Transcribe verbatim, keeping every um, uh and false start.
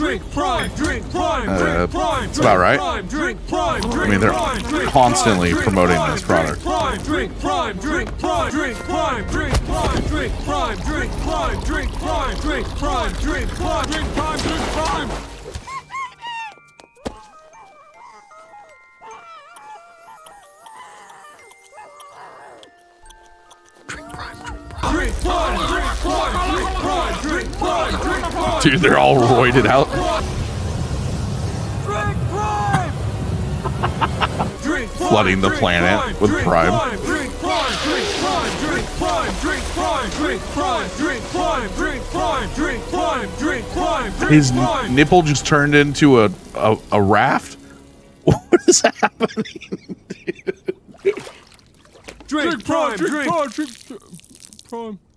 drink prime, drink prime, Uh, drink prime, that's about right. prime, drink prime, I mean, they're constantly promoting this product. Drink prime, drink prime, drink prime, drink prime, drink prime, drink prime, drink prime, drink prime, drink prime, drink prime, drink prime. Dude, they're all roided out. Flooding the planet with prime. His nipple just turned into a, a, a raft? What is happening? Drink prime, drink prime, drink prime.